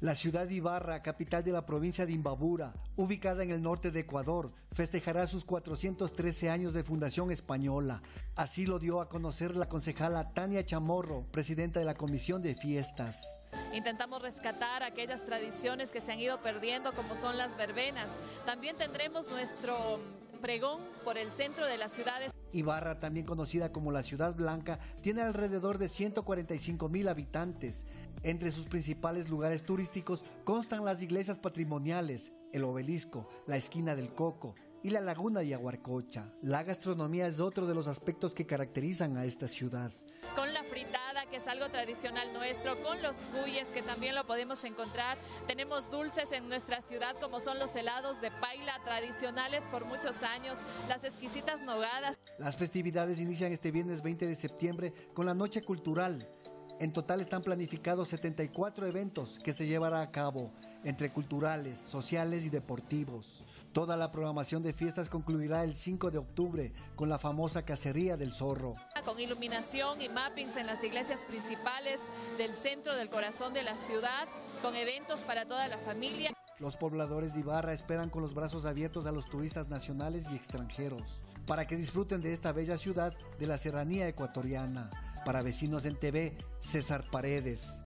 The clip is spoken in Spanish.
La ciudad de Ibarra, capital de la provincia de Imbabura, ubicada en el norte de Ecuador, festejará sus 413 años de fundación española. Así lo dio a conocer la concejala Tania Chamorro, presidenta de la Comisión de Fiestas. Intentamos rescatar aquellas tradiciones que se han ido perdiendo, como son las verbenas. También tendremos nuestro pregón por el centro de la ciudad. Ibarra, también conocida como la Ciudad Blanca, tiene alrededor de 145.000 habitantes. Entre sus principales lugares turísticos constan las iglesias patrimoniales, el obelisco, la esquina del Coco y la laguna de Yaguarcocha. La gastronomía es otro de los aspectos que caracterizan a esta ciudad. Con la fritada, que es algo tradicional nuestro, con los cuyes, que también lo podemos encontrar. Tenemos dulces en nuestra ciudad, como son los helados de paila, tradicionales por muchos años, las exquisitas nogadas. Las festividades inician este viernes 20 de septiembre con la Noche Cultural. En total están planificados 74 eventos que se llevará a cabo, entre culturales, sociales y deportivos. Toda la programación de fiestas concluirá el 5 de octubre con la famosa Cacería del Zorro. Con iluminación y mappings en las iglesias principales del centro del corazón de la ciudad, con eventos para toda la familia. Los pobladores de Ibarra esperan con los brazos abiertos a los turistas nacionales y extranjeros para que disfruten de esta bella ciudad de la serranía ecuatoriana. Para Vecinos en TV, César Paredes.